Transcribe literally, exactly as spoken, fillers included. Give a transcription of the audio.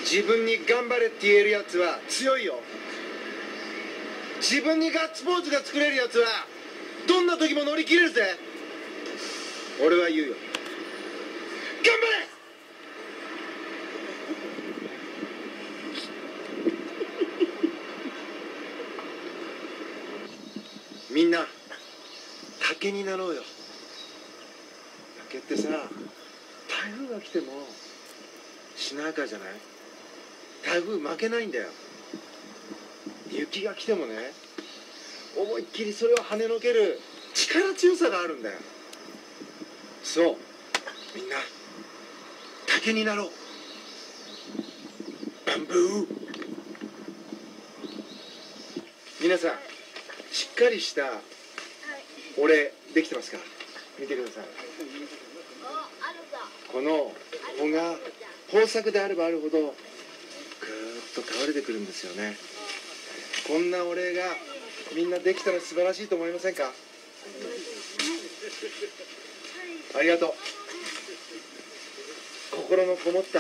自分に頑張れって言えるやつは強いよ。自分にガッツポーズが作れるやつはどんな時も乗り切れるぜ。俺は言うよ、頑張れ。みんな竹になろうよ。竹ってさ、台風が来てもしなやかじゃない？台風負けないんだよ。雪が来てもね、思いっきりそれを跳ねのける力強さがあるんだよ。そう、みんな竹になろう。バンブー。皆さんしっかりした俺できてますか？見てください。この穂が豊作であればあるほどぐーっと倒れてくるんですよね。こんなお礼がみんなできたら素晴らしいと思いませんか？ありがとう。心のこもった